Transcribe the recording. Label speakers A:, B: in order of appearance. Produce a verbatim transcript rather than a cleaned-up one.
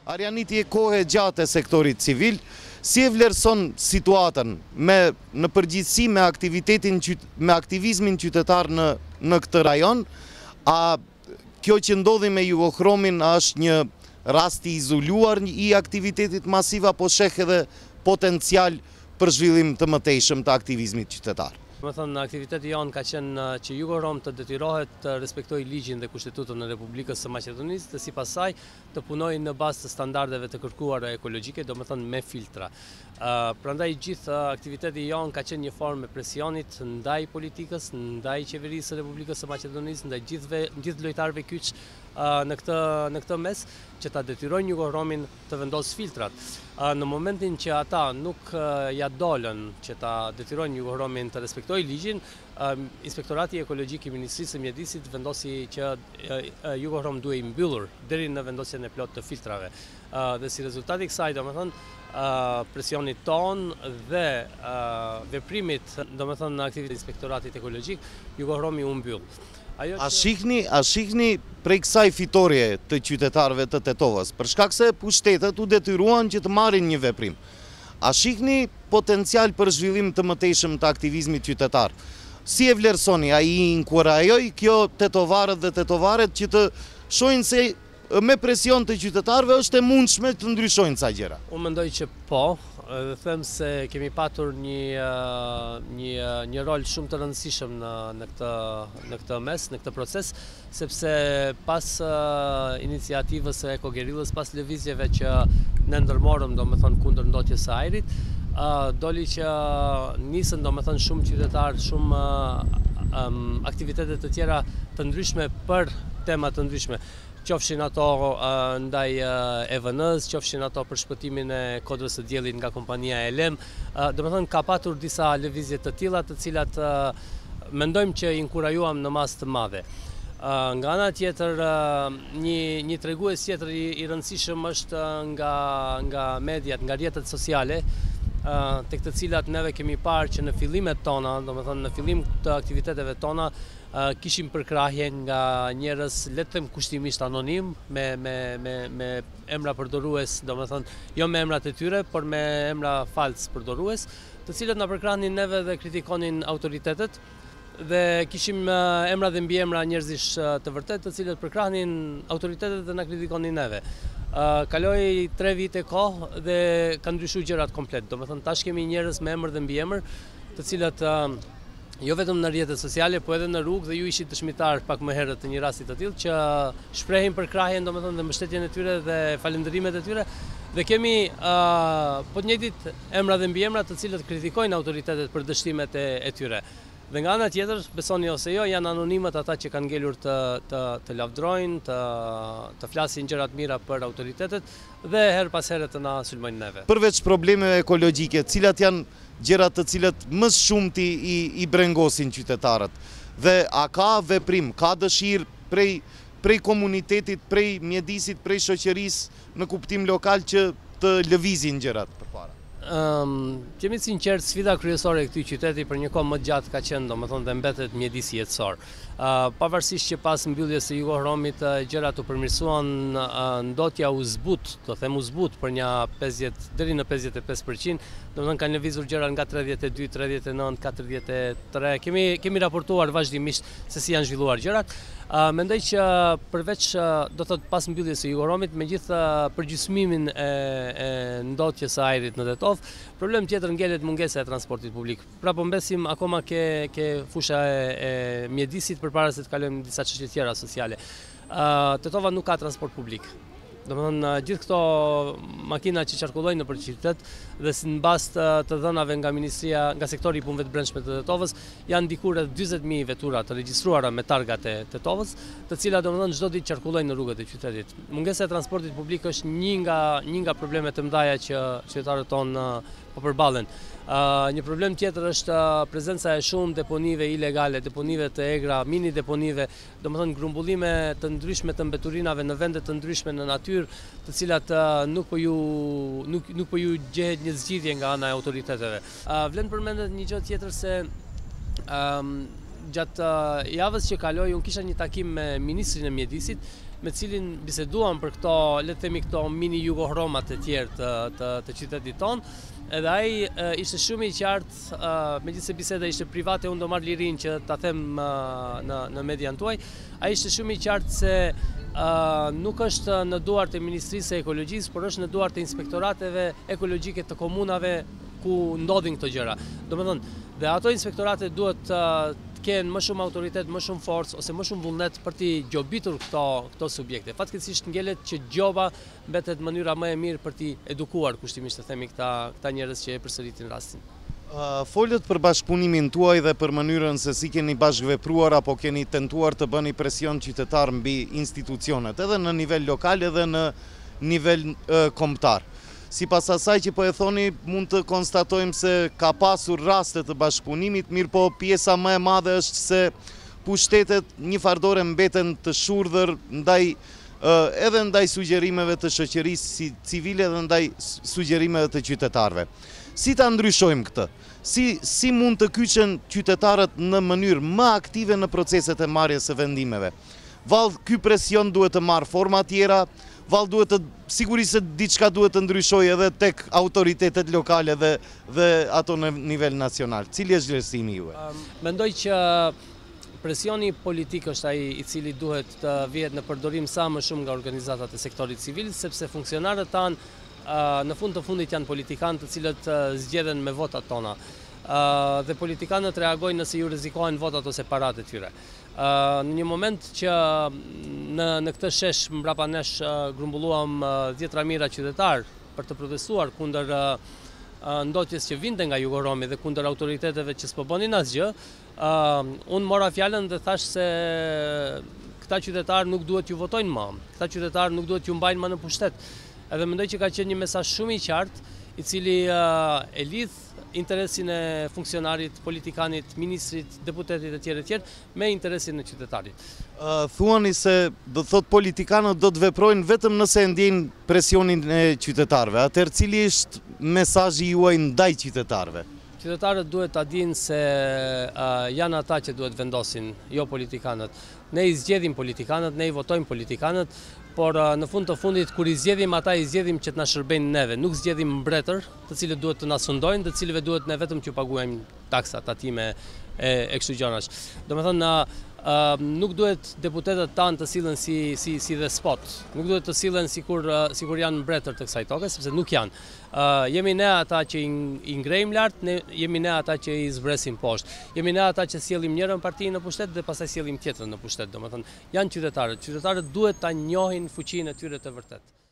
A: Arianiti e kohë gjatë e sektorit civil, si e vlerëson situatën me, në përgjithësi me aktivitetin, me aktivizmin qytetar në, në këtë rajon, a kjo që ndodhi me jugohromin është një rast i izoluar i aktivitetit masiv apo sheh edhe potencial për zhvillim të mëtejshëm të aktivizmit qytetar?
B: Më thënë, aktiviteti janë ka qenë që Jugohrom të detyrohet të respektoj ligjin dhe kushtetutën e Republikës së Maqedonisë dhe sipas saj të punojë në bazë të standardeve të kërkuara ekologjike, do më thënë me filtra. Uh, prandaj gjithë uh, aktiviteti janë ka qenë një formë e presionit ndaj politikës, ndaj qeverisë së Republikës së Maqedonisë, ndaj gjithë gjithë lojtarëve kyç uh, në këtë në këtë mes që ta detyrojnë Jugohromin të vendosë filtrat. Uh, në momentin që ata nuk uh, ja dolën që ta detyrojnë Jugohromin të respektojë ligjin, uh, Inspektorati Ekologjik i Ministrisë së Mjedisit vendosi që uh, uh, Jugohrom duhej mbyllur deri në vendosjen e plotë të filtrave. Uh, dhe si rezultat i kësaj, domethënë, uh, presionit ton dhe uh, veprimit, domethënë, në aktivitet Inspektoratit Ekologjik, Jugohromi u mbyll. Ajo
A: A shihni, a shihni prej kësaj fitorie të qytetarëve të Tetovës, për shkak se pushtetet u detyruan që të marrin një veprim. A shihni potencial për zhvillim të mëtejshëm të aktivizmit qytetar? Si e vlerësoni, a i inkurajoj kjo tetovarët dhe tetovaret që të shohin se me presion të qytetarëve është e mundshme të ndryshojnë ca gjëra?
B: Unë mendoj që po, dhe them se kemi patur një, një, një rol shumë të rëndësishëm në, në, këtë, në këtë mes, në këtë proces, sepse pas uh, iniciativës e Eco Guerillës, pas lëvizjeve që ne ndërmorëm, do me thënë, kundër ndotjes së ajrit, uh, doli që nisën, do me thënë, shumë qytetarë, shumë uh, um, aktivitetet të tjera të ndryshme për tema të ndryshme. Qofshin ato uh, ndaj uh, E V N-s, qofshin ato për shpëtimin e kodrës së diellit nga kompania E L M. Uh, do të thënë ka patur disa lëvizje të tilla, të cilat uh, mendojmë që inkurajuam në masë të madhe. Uh, nga ana tjetër, uh, një, një tregues tjetër i, i rëndësishëm është nga, nga mediat, nga rrjetet sociale, uh, tek të cilat neve kemi parë që në fillimet tona, do të thënë në fillim të aktiviteteve tona, Uh, kishim përkrahje nga njerëz, le të them kushtimisht anonim, me, me, me, me emra përdorues, do me thënë, jo me emrat e tyre, por me emra falc përdorues, të cilët na përkrahnin neve dhe kritikonin autoritetet, dhe kishim uh, emra dhe mbiemra njerëzish uh, të vërtet, të cilët përkrahnin autoritetet dhe na kritikonin neve. Uh, kaloi tre vite kohë dhe kanë ndryshuar gjërat komplet. Do me thënë, tash kemi njerëz me emër dhe mbiemër, të cilët uh, jo vetëm në rrjetet sociale, po edhe në rrugë, dhe ju ishit dëshmitar pak më herët të një rasti të tillë që shprehin përkrahjen, domethënë, dhe mbështetjen e tyre dhe falëndërimet e tyre, dhe kemi uh, po të njëjtit emra dhe mbiemra të cilët kritikojnë autoritetet për dështimet e, e tyre. Dhe nga ana tjetër, besoni ose jo, janë anonimët ata që kanë ngelur të, të, të lavdrojnë, të, të flasin gjërat mira për autoritetet dhe her pas here të na sulmojnë neve.
A: Përveç problemeve ekologjike, cilat janë gjërat të cilët më shumti i, i brengosin qytetarët, dhe a ka veprim, ka dëshirë prej, prej komunitetit, prej mjedisit, prej shoqërisë në kuptim lokal që të lëvizin gjërat përpara?
B: Um, Qemi sinqert, sfida kryesore e këtij qyteti për një kohë më gjatë ka qenë, domethënë, dhe mbetet mjedisi jetësor. Uh, pavarësisht që pas mbylljes së Jugohromit uh, gjërat u përmirësuan, uh, ndotja u zbut, do them u zbut për një pesëdhjetë deri në pesëdhjetë e pesë përqind, domethënë kanë lëvizur gjërat nga tridhjetë e dy, tridhjetë e nëntë, katërdhjetë e tre. Kemi kemi raportuar vazhdimisht se si janë zhvilluar gjërat. Uh, mendoj që përveç uh, do thot pas mbylljes së Jugohromit, megjithë uh, përgjysmimin e, e ndotjes së ajrit në Tetovë, problem tjetër ngelet mungesa e transportit publik. Pra po mbesim akoma ke, ke fusha e, e mjedisit përpara se të kalojmë në disa çështje tjera sociale. Uh, Tetova nuk ka transport publik. Domethënë, gjithë këto makina që qarkullojnë nëpër qytet dhe në bazë të, të dhënave nga Ministria, nga sektori i punëve të brendshme të Tetovës, janë diku rreth dyzet mijë vetura të regjistruara me targat e Tetovës, të cilat domethënë çdo ditë qarkullojnë në rrugët e qytetit. Mungesa e transportit publik është një nga një nga problemet të mëdha që qytetarët tonë po përballen. Uh, një problem tjetër është uh, prezenca e shumë deponive ilegale, deponive të egra, mini deponive, domethënë grumbullime të ndryshme të mbeturinave në vende të ndryshme në natyrë, të cilat uh, nuk po ju nuk nuk po ju gjehet një zgjidhje nga ana e autoriteteve. Uh, vlen përmendet një gjë tjetër se um, gjatë uh, javës që kaloi, unë kisha një takim me ministrin e mjedisit, me cilin biseduam për këto, le të themi këto mini jugohromat e tjerë të, të, të qytetit tonë, edhe ai uh, ishte shumë i qartë, uh, megjithëse biseda ishte private, unë do marr lirinë që ta them uh, në, në median tuaj, ai ishte shumë i qartë se uh, nuk është në duart e Ministrisë së Ekologjisë, por është në duart e inspektorateve ekologjike të komunave ku ndodhin këto gjëra. Domethënë, dhe ato inspektorate duhet uh, të kenë më shumë autoritet, më shumë forcë ose më shumë vullnet për t'i gjobitur këto, këto subjekte. Fatkeqësisht ngelet që gjoba mbetet mënyra më e mirë për t'i edukuar, kushtimisht të themi, këta, këta njerëz që e përsëritin rastin.
A: Uh, folët për bashkëpunimin tuaj dhe për mënyrën se si keni bashkëvepruar apo keni tentuar të bëni presion qytetar mbi institucionet, edhe në nivel lokal edhe në nivel uh, kombëtar. Si pas asaj që po e thoni, mund të konstatojmë se ka pasur raste të bashkëpunimit, mirë po pjesa më e madhe është se pushtetet një fardore mbeten të shurdhër ndaj, edhe ndaj sugjerimeve të shoqërisë civile dhe ndaj sugjerimeve të qytetarëve. Si ta ndryshojmë këtë? Si, si mund të kyçen qytetarët në mënyrë më aktive në proceset e marrjes së vendimeve? Vallë, ky presion duhet të marrë forma tjera, vallë duhet të, sigurisht se diçka duhet të ndryshojë edhe tek autoritetet lokale dhe, dhe ato në nivel nacional. Cili është vlerësimi juaj? Um,
B: mendoj që presioni politik është ai i cili duhet të vihet në përdorim sa më shumë nga organizatat e sektorit civil, sepse funksionarët tanë uh, në fund të fundit janë politikanë të cilët uh, zgjedhen me votat tona. Uh, dhe politikanët reagojnë nëse ju rrezikohen votat ose paratë e tyre. Uh, në një moment që në, në këtë shesh mbrapa nesh uh, grumbulluam dhjetra uh, mijëra qytetar për të protestuar kundër uh, uh, ndotjes që vinte nga Jugoromi dhe kundër autoriteteve që s'po bënin asgjë, uh, unë mora fjalën dhe thash se këta qytetar nuk duhet ju votojnë më, këta qytetar nuk duhet ju mbajnë më në pushtet. Edhe mendoj që ka qenë një mesazh shumë i qartë, i cili uh, e lidh interesin e funksionarit, politikanit, ministrit, deputetit e tjerë e tjerë me interesin e qytetarit.
A: Uh, thuani se do thot politikanët do të veprojnë vetëm nëse e ndjejnë presionin e qytetarëve. Atëherë cili është mesazhi juaj ndaj qytetarëve?
B: Qytetarët duhet ta dinë se uh, janë ata që duhet vendosin, jo politikanët. Ne i zgjedhim politikanët, ne i votojmë politikanët, por uh, në fund të fundit kur i zgjedhim ata i zgjedhim që të na shërbejnë neve, nuk zgjedhim mbretër, të cilët duhet të na sundojnë, të cilëve duhet ne vetëm që paguajmë taksa, tatime e, e kështu gjërash. Domethënë uh, uh, nuk duhet deputetët tanë të sillen si si si despot, nuk duhet të sillen sikur uh, sikur janë mbretër të kësaj toke, sepse nuk janë. Uh, jemi ne ata që i ngrejmë lart, ne jemi ne ata që i zbresim poshtë. Jemi ne ata që sjellim njërin parti në pushtet dhe pastaj sjellim tjetrën në pushtet. Domethënë janë qytetarët. Qytetarët duhet ta njohin fuqinë e tyre të vërtetë.